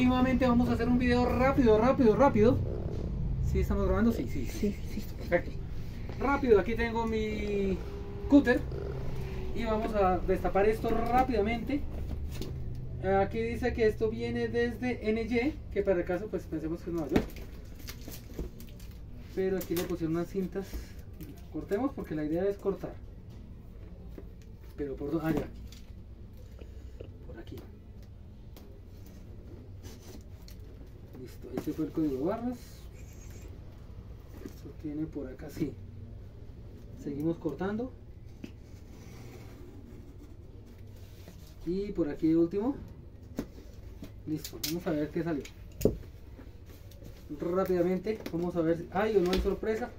nuevamente vamos a hacer un video rápido. ¿Sí estamos grabando? Sí. Perfecto. Rápido, aquí tengo mi cúter y vamos a destapar esto rápidamente. Aquí dice que esto viene desde NY, que para el caso pues pensemos que es Nueva York. Pero aquí le pusieron unas cintas. Cortemos porque la idea es cortar. Pero por dónde, ya. Por aquí. Listo, este fue el código de barras. Esto tiene por acá, sí. Seguimos cortando. Y por aquí el último. Listo, vamos a ver qué salió. Rápidamente, vamos a ver si hay o no hay sorpresa.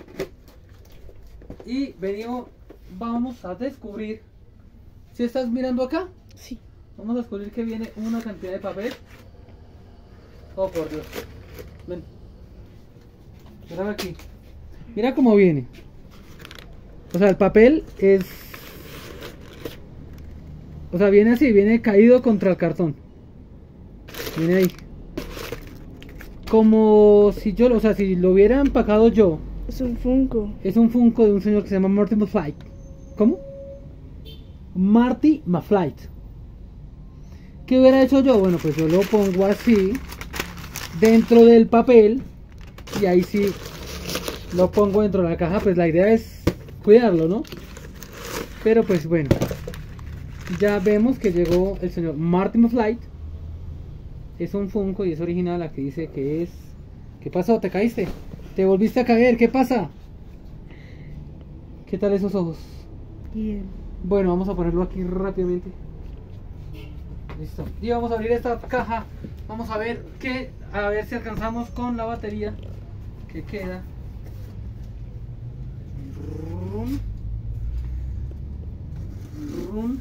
Y venimos, vamos a descubrir. ¿Si estás mirando acá? Sí. Vamos a descubrir que viene una cantidad de papel. Oh, por Dios. Ven. Mira aquí. Mira cómo viene. O sea, el papel es... O sea, viene así, viene caído contra el cartón. Viene ahí. Como si yo, o sea, si lo hubiera empacado yo. Es un Funko. Es un Funko de un señor que se llama Marty McFly. ¿Cómo? Marty McFly. ¿Qué hubiera hecho yo? Bueno, pues yo lo pongo así dentro del papel y ahí sí lo pongo dentro de la caja. Pues la idea es cuidarlo, ¿no? Pero pues bueno, ya vemos que llegó el señor Marty McFly. Es un Funko y es original. Aquí dice que es... ¿Qué pasó? ¿Te caíste? ¿Te volviste a caer? ¿Qué pasa? ¿Qué tal esos ojos? Bien. Bueno, vamos a ponerlo aquí rápidamente. Listo. Y vamos a abrir esta caja. Vamos a ver qué, a ver si alcanzamos con la batería que queda. Rum. Rum.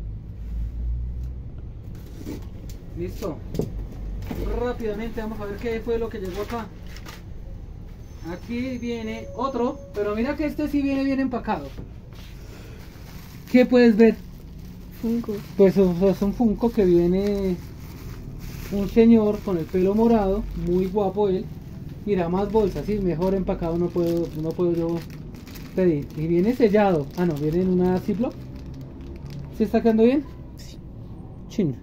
Listo. Rápidamente vamos a ver qué fue lo que llegó acá. Aquí viene otro, pero mira que este sí viene bien empacado. ¿Qué puedes ver? Funko. Pues es un Funko que viene un señor con el pelo morado, muy guapo él. Mira, más bolsas, sí, mejor empacado no puedo yo pedir. Y viene sellado. Ah, no, viene en una Ziploc. ¿Se está quedando bien? Sí. Chin.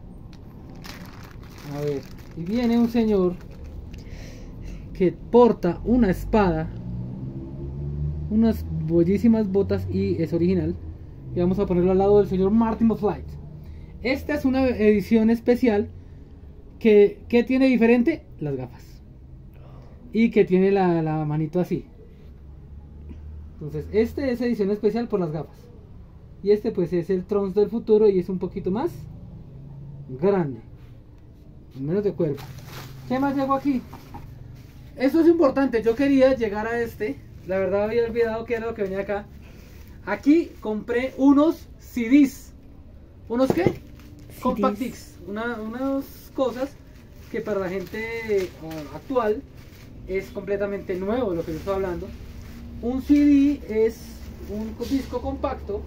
A ver, y viene un señor que porta una espada, unas bellísimas botas y es original. Y vamos a ponerlo al lado del señor Marty McFly. Esta es una edición especial que tiene diferente las gafas y que tiene la manito así. Entonces este es edición especial por las gafas y este pues es el Trunks del futuro y es un poquito más grande, menos de cuerpo. ¿Qué más llegó aquí? Esto es importante, yo quería llegar a este. La verdad había olvidado que era lo que venía acá. Aquí compré unos CDs. ¿Unos qué? CDs. Compact discs. Unas cosas que para la gente actual es completamente nuevo lo que yo estoy hablando. Un CD es un disco compacto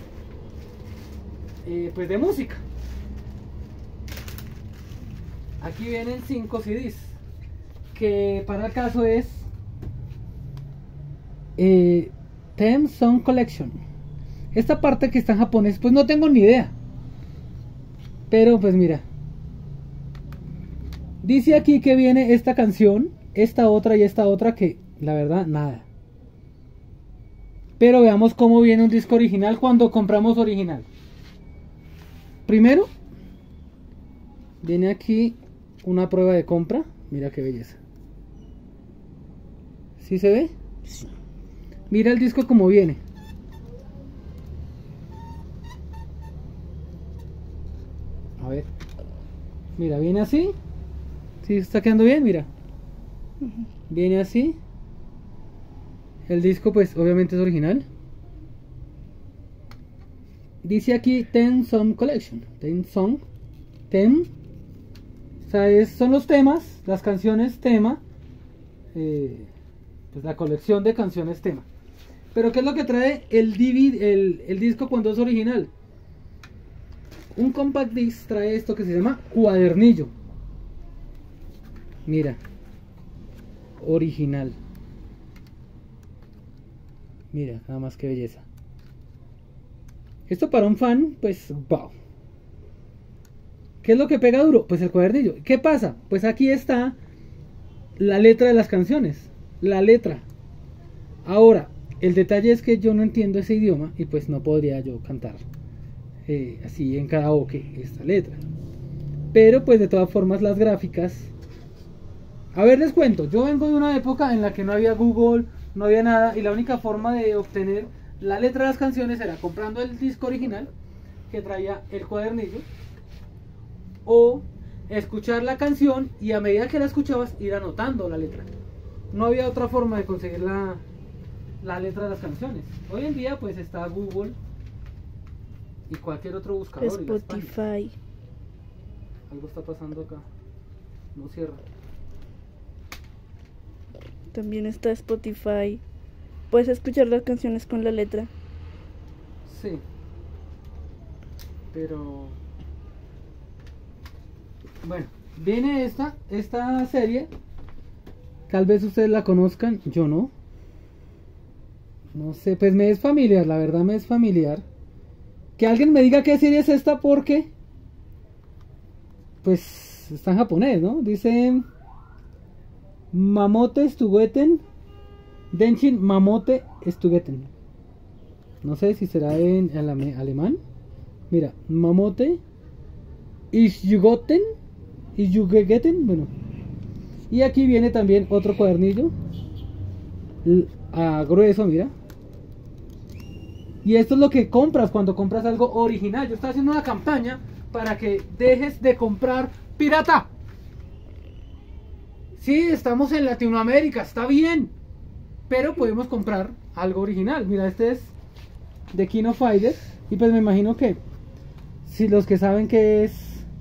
pues de música. Aquí vienen 5 CDs que para el caso es Theme Song Collection. Esta parte que está en japonés pues no tengo ni idea, pero pues mira, dice aquí que viene esta canción, esta otra y esta otra, que la verdad nada. Pero veamos cómo viene un disco original cuando compramos original. Primero viene aquí una prueba de compra. Mira qué belleza. ¿Sí se ve? Sí. Mira el disco como viene. A ver. Mira, viene así. ¿Sí está quedando bien? Mira. Viene así. El disco pues obviamente es original. Dice aquí Theme Song Collection. Theme Song. Theme. O sea, son los temas, las canciones tema. Pues la colección de canciones tema. Pero ¿qué es lo que trae el DVD, el disco cuando es original? Un compact disc trae esto que se llama cuadernillo. Mira, original. Mira, nada más que belleza. Esto para un fan, pues, wow. ¿Qué es lo que pega duro? Pues el cuadernillo. ¿Qué pasa? Pues aquí está la letra de las canciones. La letra. Ahora, el detalle es que yo no entiendo ese idioma y pues no podría yo cantar así en karaoke esta letra. Pero pues de todas formas las gráficas. A ver, les cuento. Yo vengo de una época en la que no había Google, no había nada, y la única forma de obtener la letra de las canciones era comprando el disco original que traía el cuadernillo, o escuchar la canción y a medida que la escuchabas ir anotando la letra. No había otra forma de conseguir la letra de las canciones. Hoy en día pues está Google y cualquier otro buscador. Spotify. Algo está pasando acá. No cierra. También está Spotify. Puedes escuchar las canciones con la letra. Sí. Pero bueno, viene esta serie. Tal vez ustedes la conozcan, yo no. No sé, pues me es familiar, la verdad me es familiar. Que alguien me diga qué serie es esta porque pues está en japonés, ¿no? Dice Mamote Stugeten Denshin Mamote Stugeten. No sé si será en alemán. Mira, Mamote Isjugeten. Bueno. Y aquí viene también otro cuadernillo grueso, mira. Y esto es lo que compras cuando compras algo original. Yo estoy haciendo una campaña para que dejes de comprar pirata. Sí, estamos en Latinoamérica, está bien, pero podemos comprar algo original. Mira, este es de King of Fighters. Y pues me imagino que si los que saben que es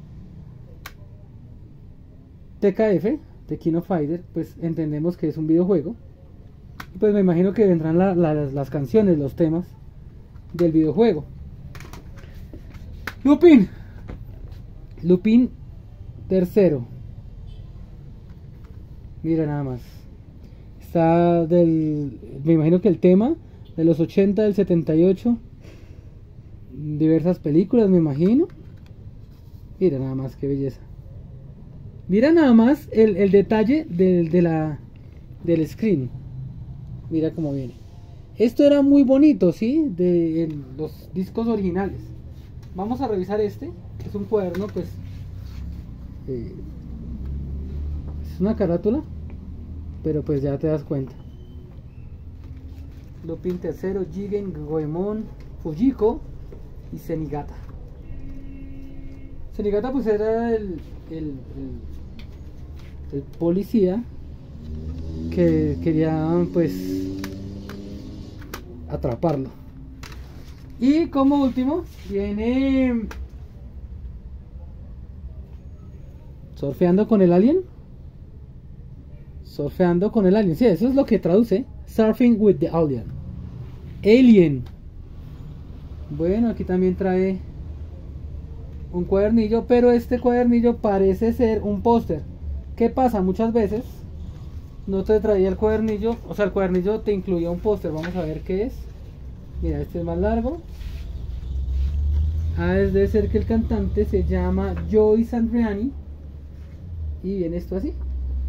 TKF, de King of Fighters, pues entendemos que es un videojuego. Y pues me imagino que vendrán las canciones, los temas del videojuego. Lupin tercero. Mira nada más. Está me imagino que el tema de los 80, del 78. Diversas películas, me imagino. Mira nada más, qué belleza. Mira nada más el detalle del screen. Mira cómo viene. Esto era muy bonito, ¿sí? En los discos originales. Vamos a revisar este. Es un cuaderno, pues. Es una carátula. Pero pues ya te das cuenta. Lupin III, Jigen, Goemon, Fujiko y Senigata. Senigata pues era el policía que quería pues atraparlo. Y como último viene Surfeando con el alien. Surfeando con el alien, sí, eso es lo que traduce. Surfing with the alien. Alien. Bueno, aquí también trae un cuadernillo, pero este cuadernillo parece ser un póster. ¿Qué pasa? Muchas veces no te traía el cuadernillo, o sea, el cuadernillo te incluía un póster. Vamos a ver qué es. Mira, este es más largo. Es de ser que el cantante se llama Joey Satriani. Y viene esto así.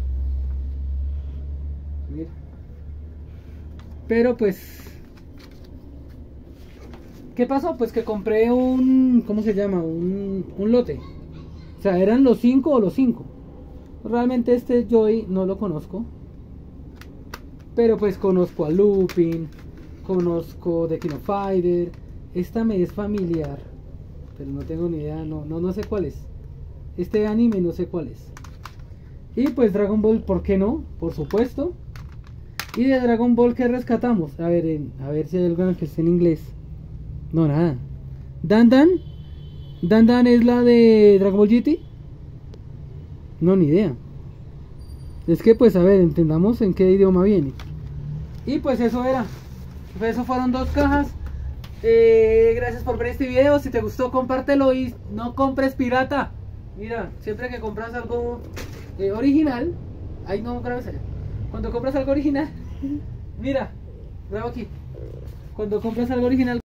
Mira. Pero pues, ¿qué pasó? Pues que compré ¿cómo se llama? Un lote. O sea, eran los 5 o los 5. Realmente este Joy no lo conozco. Pero pues conozco a Lupin, conozco The King of Fighters. Esta me es familiar, pero no tengo ni idea, no sé cuál es. Este anime no sé cuál es. Y pues Dragon Ball, ¿por qué no? Por supuesto. Y de Dragon Ball, ¿qué rescatamos? A ver si hay algo que esté en inglés. No, nada. Dan Dan es la de Dragon Ball GT. No, ni idea. Es que pues a ver, entendamos en qué idioma viene. Y pues eso era. Pues eso fueron 2 cajas. Gracias por ver este video. Si te gustó, compártelo y no compres pirata. Mira, siempre que compras algo original, Ay, no, grabes allá. Cuando compras algo original, mira, grabo aquí. Cuando compras algo original